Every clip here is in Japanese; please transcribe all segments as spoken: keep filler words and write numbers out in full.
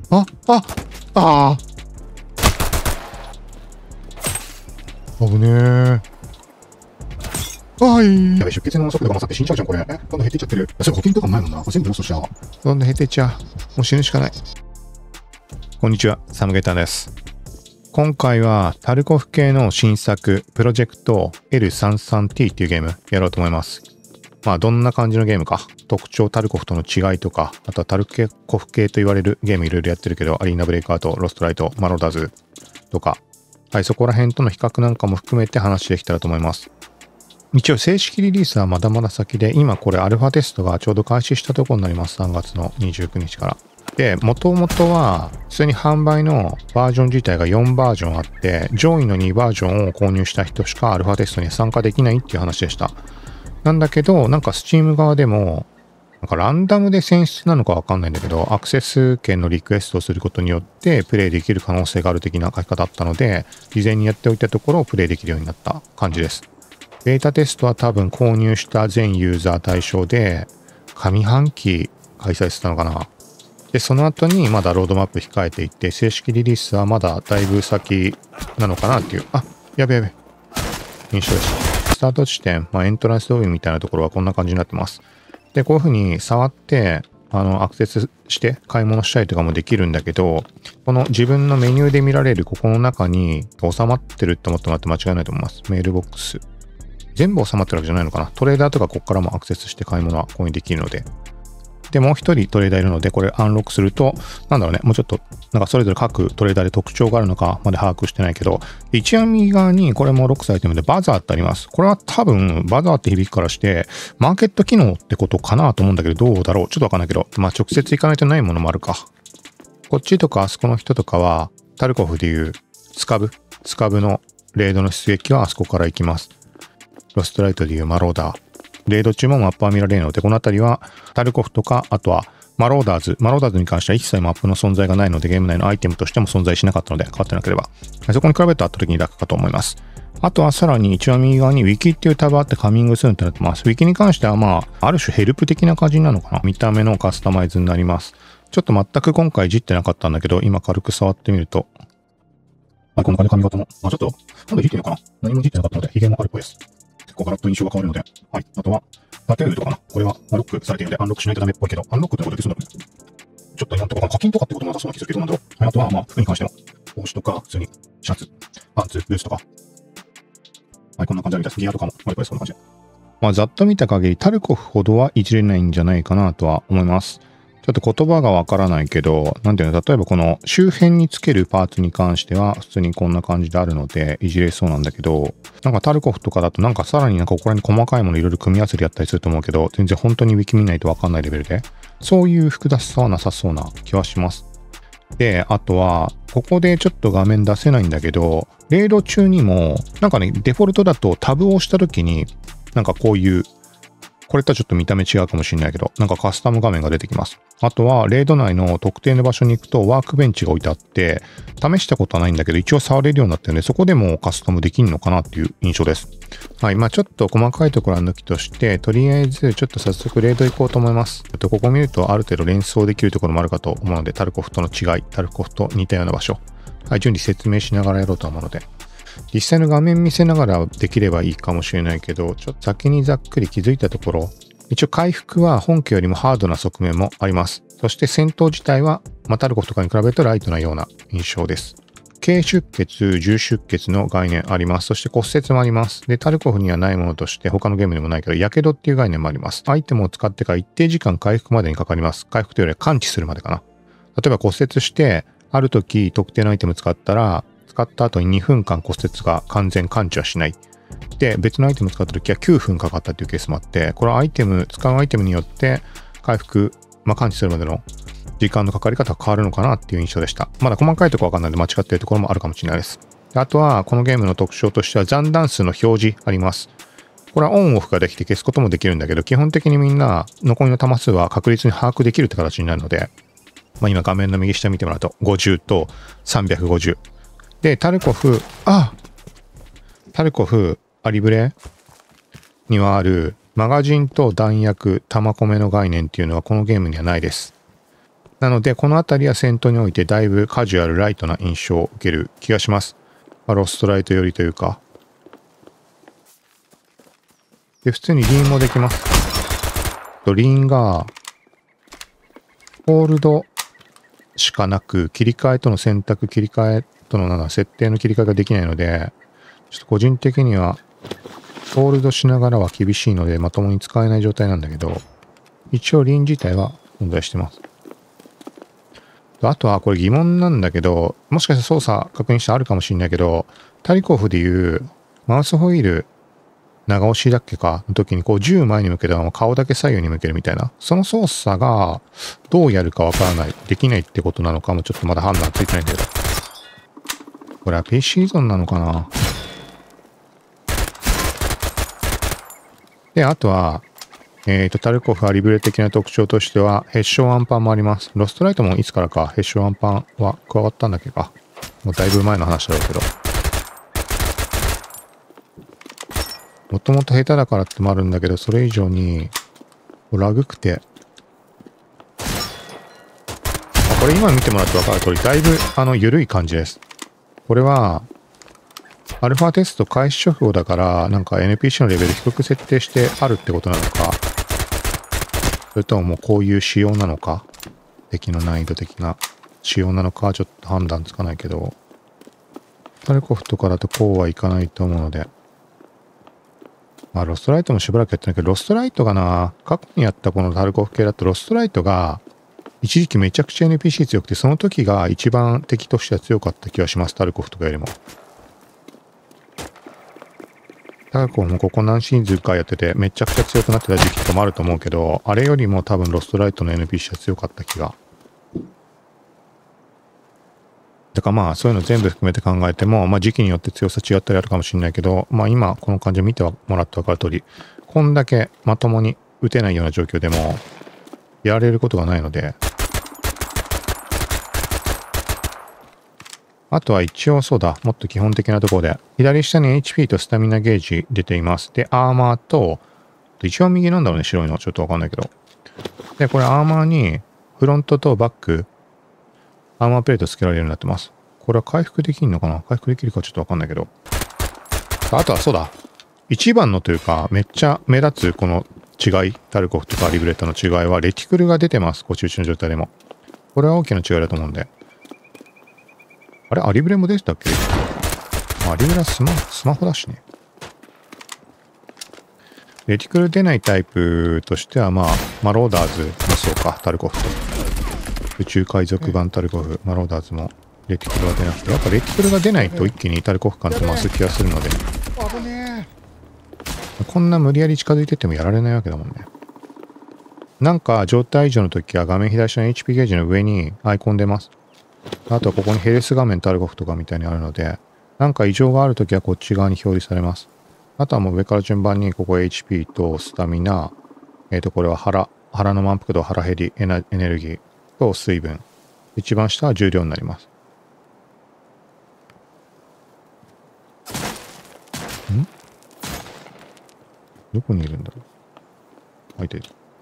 あ、あ、ああ。危ねえ。はい。やべ、出血の速度が勝って死んじゃうじゃん、これ。え、どんどん減っていっちゃってる。それ保険とかもないもんな。これ全部ロストしちゃう。どんどん減っていっちゃう。もう死ぬしかない。こんにちは、サムゲタです。今回はタルコフ系の新作、プロジェクト エルさんじゅうさんティー っていうゲームやろうと思います。まあ、どんな感じのゲームか、特徴、タルコフとの違いとか、あとはタルコフ系と言われるゲームいろいろやってるけど、アリーナブレイカーとロストライト、マロダーズとか、はい、そこら辺との比較なんかも含めて話できたらと思います。一応正式リリースはまだまだ先で、今これアルファテストがちょうど開始したところになります。さんがつのにじゅうくにちから。で、もともとは普通に販売のバージョン自体がよんバージョンあって、上位のにバージョンを購入した人しかアルファテストに参加できないっていう話でした。なんだけど、なんか Steam 側でも、なんかランダムで選出なのかわかんないんだけど、アクセス権のリクエストをすることによってプレイできる可能性がある的な書き方だったので、事前にやっておいたところプレイできるようになった感じです。ベータテストは多分購入した全ユーザー対象で、上半期開催してたのかな。で、その後にまだロードマップ控えていて、正式リリースはまだだいぶ先なのかなっていう。あ、やべやべ。印象です。スタート地点、まあ、エントランスロビーみたいなところはこんな感じになってます。で、こういう風に触って、あの、アクセスして買い物したりとかもできるんだけど、この自分のメニューで見られるここの中に収まってるって思ってもらって間違いないと思います。メールボックス。全部収まってるわけじゃないのかな。トレーダーとかここからもアクセスして買い物はここにできるので。で、もう一人トレーダーいるので、これアンロックすると、なんだろうね、もうちょっと、なんかそれぞれ各トレーダーで特徴があるのかまで把握してないけど、一番右側にこれもロックされてるので、バザーってあります。これは多分、バザーって響くからして、マーケット機能ってことかなと思うんだけど、どうだろうちょっとわかんないけど、まあ直接行かないとないものもあるか。こっちとかあそこの人とかは、タルコフでいう、スカブ、スカブのレードの出撃はあそこから行きます。ロストライトでいうマローダー。レード中もマップは見られるので、この辺りはタルコフとか、あとはマローダーズ。マローダーズに関しては一切マップの存在がないので、ゲーム内のアイテムとしても存在しなかったので、変わってなければ。そこに比べると圧倒的に楽かと思います。あとはさらに一番右側に Wiki っていうタブあってカミングスーンってなってます。Wiki に関してはまあ、ある種ヘルプ的な感じなのかな。見た目のカスタマイズになります。ちょっと全く今回いじってなかったんだけど、今軽く触ってみると。はい、こんな感じで髪型も。まあちょっと、なんでいじってるのかな。何もいじってなかったので、髭もあるっぽいです。結構ガラッと印象が変わるので。はい。あとは、タトゥーとかな。これはロックされているので、アンロックしないとダメっぽいけど、アンロックってことできそうだけど、ちょっと今のところ課金とかってこともなさそうな気がするけど、なんだろう。はい。あとは、まあ、服に関しても、帽子とか、普通に、シャツ、パンツ、ブーツとか。はい、こんな感じであります。ギアとかも、あれこれ、そんな感じで。まあ、ざっと見た限り、タルコフほどはいじれないんじゃないかなとは思います。ちょっと言葉がわからないけど、なんていうの、例えばこの周辺につけるパーツに関しては普通にこんな感じであるのでいじれそうなんだけど、なんかタルコフとかだとなんかさらになんかここらに細かいものいろいろ組み合わせてやったりすると思うけど、全然本当にウィキ見ないとわかんないレベルで、そういう複雑さはなさそうな気はします。で、あとは、ここでちょっと画面出せないんだけど、レード中にも、なんかね、デフォルトだとタブを押した時に、なんかこういう、これとはちょっと見た目違うかもしれないけど、なんかカスタム画面が出てきます。あとは、レード内の特定の場所に行くとワークベンチが置いてあって、試したことはないんだけど、一応触れるようになってるので、そこでもカスタムできるのかなっていう印象です。はい。まあちょっと細かいところは抜きとして、とりあえずちょっと早速レード行こうと思います。とここ見るとある程度連想できるところもあるかと思うので、タルコフとの違い、タルコフと似たような場所。はい。順に説明しながらやろうと思うので。実際の画面見せながらできればいいかもしれないけど、ちょっと先にざっくり気づいたところ、一応回復は本家よりもハードな側面もあります。そして戦闘自体は、まあ、タルコフとかに比べるとライトなような印象です。軽出血、重出血の概念あります。そして骨折もあります。で、タルコフにはないものとして、他のゲームでもないけど、火傷っていう概念もあります。アイテムを使ってから一定時間回復までにかかります。回復というよりは感知するまでかな。例えば骨折して、ある時特定のアイテム使ったら、使った後ににふんかん骨折が完全感知はしない。で、別のアイテム使った時はきゅうふんかかったっていうケースもあって、これはアイテム、使うアイテムによって回復、まあ、感知するまでの時間のかかり方が変わるのかなっていう印象でした。まだ細かいところわかんないので間違っているところもあるかもしれないです。で、あとは、このゲームの特徴としては残弾数の表示あります。これはオンオフができて消すこともできるんだけど、基本的にみんな残りの弾数は確実に把握できるって形になるので、まあ、今画面の右下見てもらうとごじゅうとさんびゃくごじゅう。で、タルコフ、あタルコフ、アリブレにはあるマガジンと弾薬、弾込めの概念っていうのはこのゲームにはないです。 なので、この辺りは戦闘においてだいぶカジュアル、ライトな印象を受ける気がします。まあ、ロストライト寄りというか。で、普通にリーンもできます。とリーンが、ホールドしかなく、切り替えとの選択、切り替えとのなんだ、設定の切り替えができないので、ちょっと個人的には、ホールドしながらは厳しいので、まともに使えない状態なんだけど、一応リーン自体は存在してます。あとはこれ疑問なんだけど、もしかしたら操作確認してあるかもしれないけど、タリコフでいうマウスホイール長押しだっけかの時にこう銃前に向けたまま顔だけ左右に向けるみたいな、その操作がどうやるかわからない、できないってことなのかもちょっとまだ判断ついてないんだけど。これは ピーシー 依存なのかな。で、あとは、えっと、タルコフはリブレ的な特徴としては、ヘッションアンパンもあります。ロストライトもいつからかヘッションアンパンは加わったんだっけか。もうだいぶ前の話だろうけど。もともと下手だからってもあるんだけど、それ以上に、ラグくて。あ、これ今見てもらって分かる通り、だいぶ、あの、緩い感じです。これは、アルファテスト開始直後だから、なんか エヌピーシー のレベル低く設定してあるってことなのか、それとももうこういう仕様なのか、敵の難易度的な仕様なのかはちょっと判断つかないけど、タルコフとかだとこうはいかないと思うので、まあロストライトもしばらくやってないけど、ロストライトがな、過去にやったこのタルコフ系だとロストライトが、一時期めちゃくちゃ エヌピーシー 強くて、その時が一番敵としては強かった気がします、タルコフとかよりも。タルコフもここ何シーズンかやってて、めちゃくちゃ強くなってた時期とかもあると思うけど、あれよりも多分ロストライトの エヌピーシー は強かった気が。だからまあそういうの全部含めて考えても、まあ時期によって強さ違ったりあるかもしれないけど、まあ今この感じを見てもらって分かる通り、こんだけまともに打てないような状況でも、やられることがないので、あとは一応そうだ、もっと基本的なところで、左下に エイチピー とスタミナゲージ出ています。で、アーマーと、一番右なんだろうね、白いの。ちょっとわかんないけど。で、これアーマーに、フロントとバック、アーマープレート付けられるようになってます。これは回復できんのかな？回復できるかちょっとわかんないけど。あとはそうだ。一番のというか、めっちゃ目立つこの違い、タルコフとかリブレットの違いは、レティクルが出てます。こっち打ちの状態でも。これは大きな違いだと思うんで。あれアリブレも出てたっけ？アリブレはスマ、スマホだしね。レティクル出ないタイプとしては、まあ、マローダーズもそうか、タルコフと。宇宙海賊版タルコフ、マローダーズもレティクルは出なくて、やっぱレティクルが出ないと一気にタルコフ感って増す気がするので。こんな無理やり近づいてってもやられないわけだもんね。なんか状態異常の時は画面左下の エイチピー ゲージの上にアイコン出ます。あとはここにヘルス画面タルコフとかみたいにあるので、なんか異常があるときはこっち側に表示されます。あとはもう上から順番にここ エイチピー とスタミナ、えっとこれは腹、腹の満腹度、腹減り、エネルギーと水分。一番下は重量になります。ん？どこにいるんだろう？あ、いてる。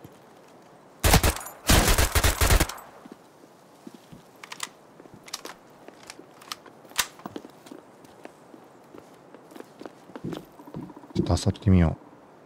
ちょっと漁ってみよう。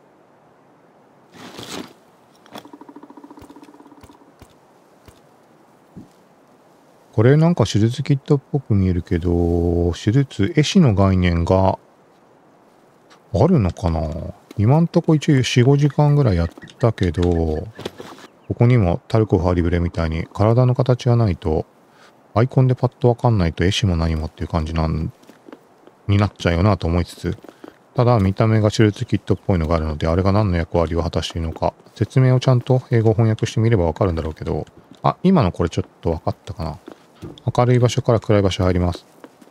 これなんか手術キットっぽく見えるけど、手術、絵師の概念があるのかな？今んとこ一応よん、ごじかんぐらいやったけど、ここにもタルコフハリブレみたいに体の形がないと、アイコンでパッとわかんないと絵師も何もっていう感じなんになっちゃうよなと思いつつ、ただ見た目が手術キットっぽいのがあるので、あれが何の役割を果たしているのか、説明をちゃんと英語翻訳してみればわかるんだろうけど、あ、今のこれちょっとわかったかな。明るい場所から暗い場所入ります。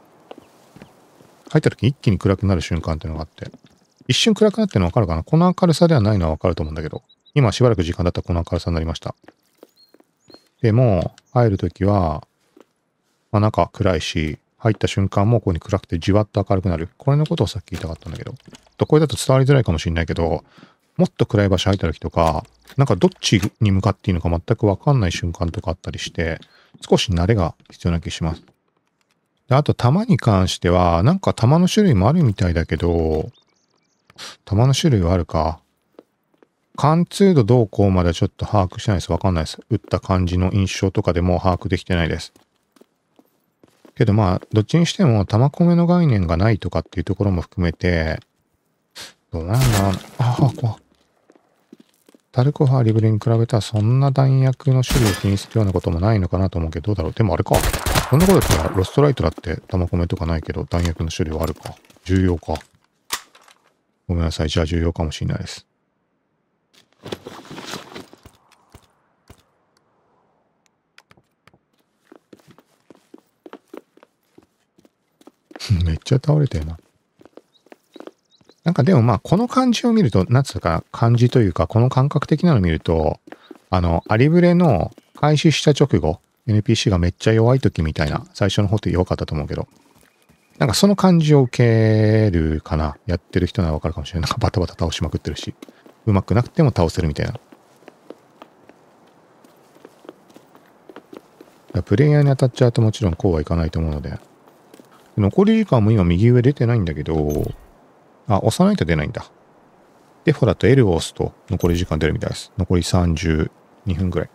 入った時に一気に暗くなる瞬間っていうのがあって、一瞬暗くなってるのわかるかな？この明るさではないのはわかると思うんだけど、今しばらく時間だったらこの明るさになりました。でも、入るときは、まあ中暗いし、入った瞬間もここに暗くてじわっと明るくなる。これのことをさっき言いたかったんだけど。これだと伝わりづらいかもしれないけど、 もっと暗い場所入った時とか、なんかどっちに向かっていいのか全くわかんない瞬間とかあったりして、少し慣れが必要な気がします。で、あと弾に関しては、なんか弾の種類もあるみたいだけど、弾の種類はあるか。貫通度どうこうまではちょっと把握してないです。わかんないです。打った感じの印象とかでも把握できてないです。けどまあ、どっちにしても弾込めの概念がないとかっていうところも含めて、どうなんだろう。ああ、こう。タルコファーリブレに比べたらそんな弾薬の種類を気にするようなこともないのかなと思うけど、どうだろう。でもあれか。そんなことだったらロストライトだって弾込めとかないけど弾薬の種類はあるか。重要か。ごめんなさい。じゃあ重要かもしれないです。めっちゃ倒れてるな。なんかでもまあこの感じを見ると、なんつうか感じというかこの感覚的なのを見ると、あの、アリブレの開始した直後、エヌピーシー がめっちゃ弱い時みたいな、最初の方って弱かったと思うけど、なんかその感じを受けるかな。やってる人ならわかるかもしれない。なんかバタバタ倒しまくってるし、うまくなくても倒せるみたいな。プレイヤーに当たっちゃうともちろんこうはいかないと思うので、残り時間も今右上出てないんだけど、あ、押さないと出ないんだ。デフォだと L を押すと残り時間出るみたいです。残りさんじゅうにふんぐらい。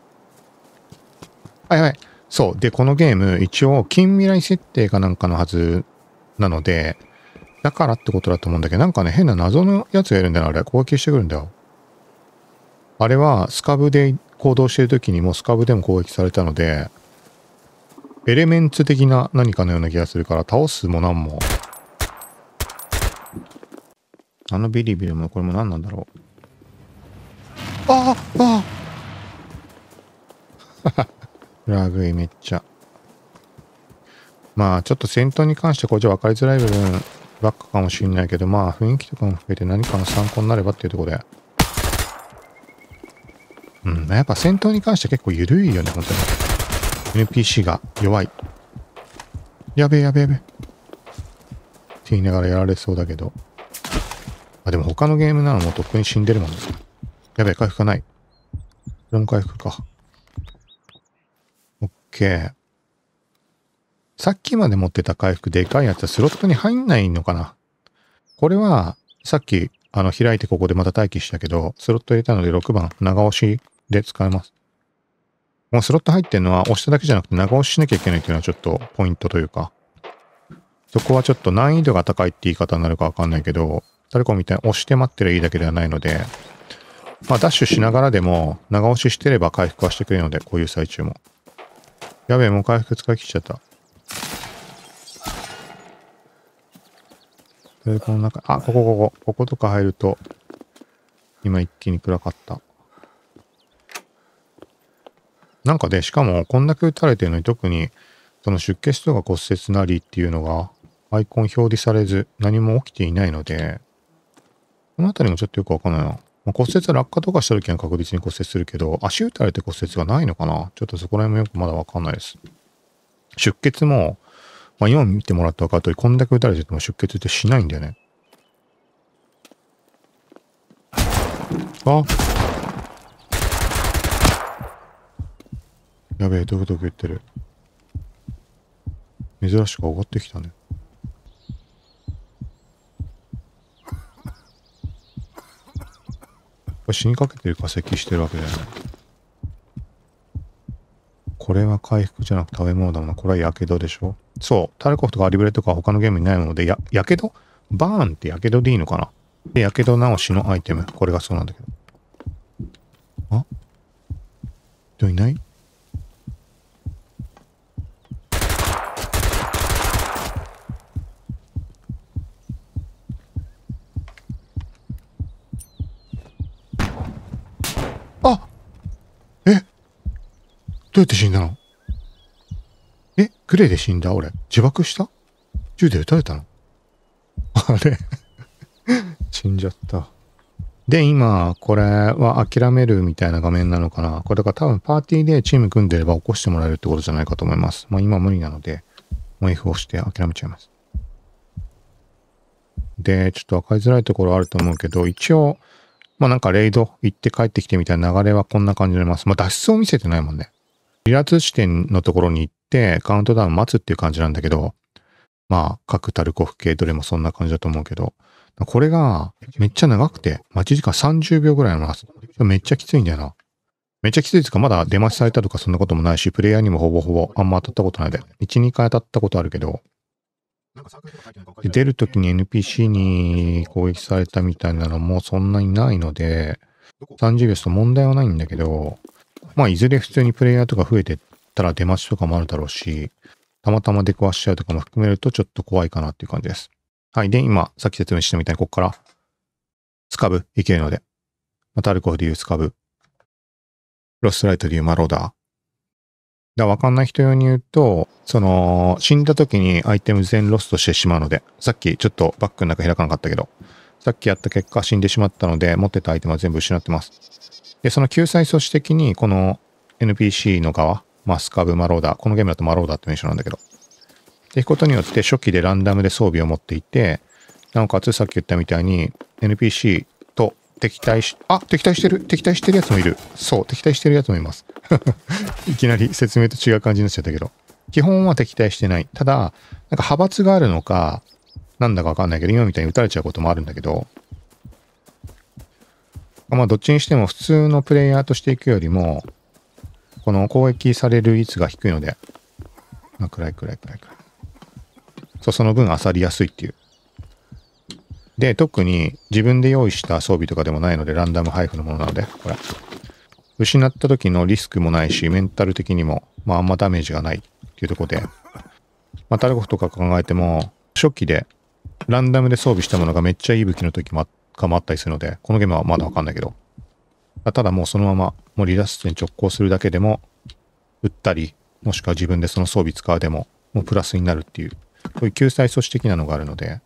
はいはい。そう。で、このゲーム、一応近未来設定かなんかのはずなので、だからってことだと思うんだけど、なんかね、変な謎のやつがいるんだよ、あれ。攻撃してくるんだよ。あれは、スカブで行動してる時にもスカブでも攻撃されたので、エレメンツ的な何かのような気がするから、倒すもなんも。あのビリビリもこれも何なんだろう。ああああラグいめっちゃ。まあちょっと戦闘に関してこれじゃ分かりづらい部分ばっかかもしれないけど、まあ雰囲気とかも含めて何かの参考になればっていうところで。うん、やっぱ戦闘に関して結構緩いよね、本当に。エヌピーシー が弱い。やべえやべえやべえ。って言いながらやられそうだけど。あ、でも他のゲームならもうとっくに死んでるもんね。やべえ、回復がない。これも回復か。オッケー。さっきまで持ってた回復でかいやつはスロットに入んないのかな。これは、さっき、あの、開いてここでまた待機したけど、スロット入れたのでろくばん、長押しで使えます。もうスロット入ってるのは押しただけじゃなくて長押ししなきゃいけないっていうのはちょっとポイントというか、そこはちょっと難易度が高いって言い方になるかわかんないけど、誰かみたいに押して待ってりゃいいだけではないので、まあダッシュしながらでも長押ししてれば回復はしてくれるので、こういう最中も。やべえ、もう回復使い切っちゃった。で、この中、あ、ここここ、こことか入ると、今一気に暗かった。なんかで、しかもこんだけ撃たれてるのに特に、その出血とか骨折なりっていうのが、アイコン表示されず何も起きていないので、このあたりもちょっとよくわかんないな。まあ、骨折は落下とかした時は確実に骨折するけど、足打たれて骨折がないのかな？ちょっとそこら辺もよくまだわかんないです。出血も、まあ、今見てもらったら分かる通り、こんだけ打たれてても出血ってしないんだよね。あ、やべえ、ドクドク言ってる。珍しく上がってきたね。これ死にかけてるか咳してるわけだよね。これは回復じゃなく食べ物だもんな。これは火傷でしょ。そう。タルコフとかアリブレとか他のゲームにないので、や、火傷バーンって火傷でいいのかな。で、火傷直しのアイテム。これがそうなんだけど。あ？人いない？あ！え？どうやって死んだの？え？グレーで死んだ俺。自爆した？銃で撃たれたの？あれ死んじゃった。で、今、これは諦めるみたいな画面なのかな。これだから多分パーティーでチーム組んでれば起こしてもらえるってことじゃないかと思います。まあ今無理なので、もう F をして諦めちゃいます。で、ちょっと分かりづらいところあると思うけど、一応、 まあなんかレイド行って帰ってきてみたいな流れはこんな感じになります。まあ脱出を見せてないもんね。離脱地点のところに行ってカウントダウン待つっていう感じなんだけど、まあ各タルコフ系どれもそんな感じだと思うけど、これがめっちゃ長くて、待ち時間さんじゅうびょうぐらいあります。めっちゃきついんだよな。めっちゃきついですか、まだ出待ちされたとかそんなこともないし、プレイヤーにもほぼほぼあんま当たったことないで。いち、にかい当たったことあるけど、で出るときに エヌピーシー に攻撃されたみたいなのもそんなにないので、さんじゅうびょうと問題はないんだけど、まあいずれ普通にプレイヤーとか増えてったら出待ちとかもあるだろうし、たまたま出くわしちゃうとかも含めるとちょっと怖いかなっていう感じです。はい。で、今、さっき説明したみたいにここからスカブいけるので、まあ、タルコフでいうスカブ、ロストライトでいうマローダー。だわかんない人用に言うと、その、死んだ時にアイテム全ロストしてしまうので、さっきちょっとバックの中開かなかったけど、さっきやった結果死んでしまったので、持ってたアイテムは全部失ってます。で、その救済措置的に、この エヌピーシー の側、まあ、スカブ、マローダー、このゲームだとマローダーって名称なんだけど、っていくことによって初期でランダムで装備を持っていて、なおかつさっき言ったみたいに エヌピーシー と敵対し、あ、敵対してる敵対してるやつもいる。そう、敵対してるやつもいます。いきなり説明と違う感じになっちゃったけど。基本は敵対してない。ただ、なんか派閥があるのか、なんだかわかんないけど、今みたいに撃たれちゃうこともあるんだけど、まあどっちにしても普通のプレイヤーとしていくよりも、この攻撃される率が低いので、まあ、暗い暗い暗い暗い。そう、その分漁りやすいっていう。で、特に自分で用意した装備とかでもないので、ランダム配布のものなので、これ。失った時のリスクもないし、メンタル的にも、まああんまダメージがないっていうところで、まあタルコフとか考えても、初期でランダムで装備したものがめっちゃいい武器の時もあったりするので、このゲームはまだわかんないけど、ただもうそのまま、もう離脱点直行するだけでも、撃ったり、もしくは自分でその装備使うでも、もうプラスになるっていう、こういう救済措置的なのがあるので、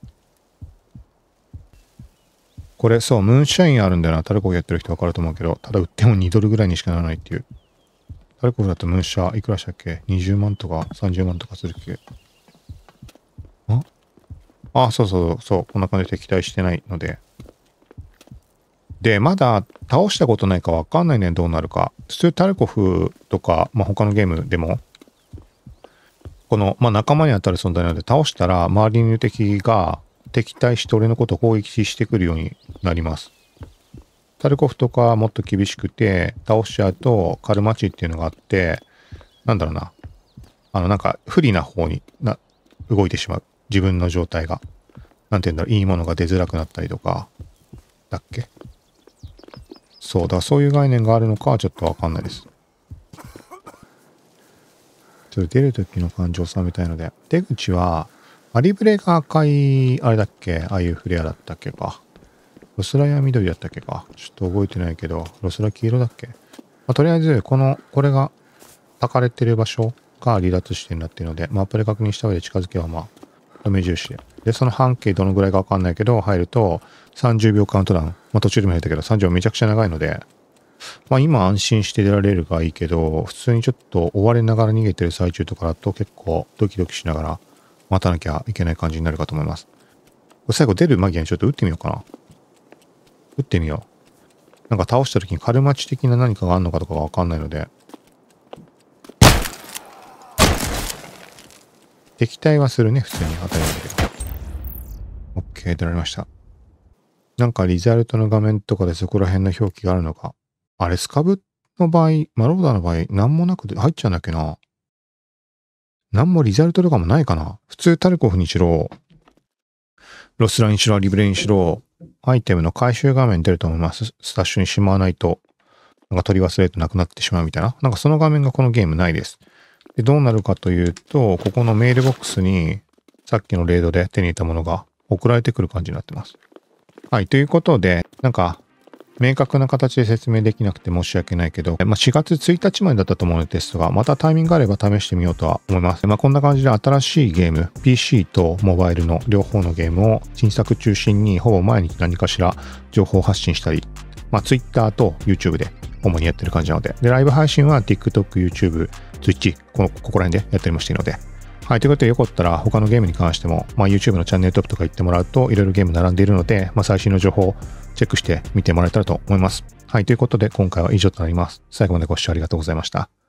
これそう、ムーンシャインあるんだよな。タルコフやってる人わかると思うけど、ただ売ってもにドルぐらいにしかならないっていう。タルコフだとムーンシャーいくらしたっけ ?にじゅう 万とかさんじゅうまんとかするっけ。ああ、そうそうそう、こんな感じで敵対してないので。で、まだ倒したことないかわかんないね、どうなるか。普通タルコフとか、まあ、他のゲームでも、この、まあ、仲間に当たる存在なので、倒したら周りにいる敵が敵対して俺のことを攻撃してくるようになります。タルコフとかはもっと厳しくて、倒しちゃうとカルマ値っていうのがあって、なんだろうな。あの、なんか不利な方にな、動いてしまう。自分の状態が。なんていうんだろう、いいものが出づらくなったりとか、だっけ。そうだ、そういう概念があるのかはちょっとわかんないです。ちょっと出る時の感情を収めたいので、出口は、アリブレが赤い、あれだっけ、ああいうフレアだったっけか。ロスラや緑だったっけか。ちょっと覚えてないけど、ロスラ黄色だっけ。まあ、とりあえず、この、これが、焚かれてる場所が離脱地点になっているので、マップで確認した上で近づけば、まあ、目印で。で、その半径どのぐらいかわかんないけど、入ると、さんじゅうびょうカウントダウン。まあ、途中でも言ったけど、さんじゅうびょうめちゃくちゃ長いので、まあ、今安心して出られるがいいけど、普通にちょっと追われながら逃げてる最中とかだと結構ドキドキしながら待たなきゃいけない感じになるかと思います。最後出る間際にちょっと撃ってみようかな。撃ってみよう。なんか倒した時にカルマ値的な何かがあるのかとかがわかんないので。敵対はするね、普通に当たり前だけど。OK、出られました。なんかリザルトの画面とかでそこら辺の表記があるのか。あれ、スカブの場合、マローダーの場合、なんもなくて入っちゃうんだっけな。なんもリザルトとかもないかな。普通タルコフにしろ、ロスラにしろ、リブレにしろ、アイテムの回収画面出ると思います。スタッシュにしまわないと、なんか取り忘れるとなくなってしまうみたいな。なんかその画面がこのゲームないです。で、どうなるかというと、ここのメールボックスに、さっきのレードで手に入れたものが送られてくる感じになってます。はい、ということで、なんか、明確な形で説明できなくて申し訳ないけど、まあ、しがつついたちまでだったと思うのでテストが、またタイミングがあれば試してみようとは思います。まあ、こんな感じで新しいゲーム、ピーシー とモバイルの両方のゲームを新作中心にほぼ毎日何かしら情報発信したり、まあ、Twitter と YouTube で主にやってる感じなので、で、ライブ配信は TikTok、YouTube、Twitch、この、ここら辺でやったりもしているので、 はい、ということでよかったら他のゲームに関しても、まあ、YouTube のチャンネルトップとか行ってもらうといろいろゲーム並んでいるので、まあ、最新の情報をチェックして見てもらえたらと思います。はい、ということで今回は以上となります。最後までご視聴ありがとうございました。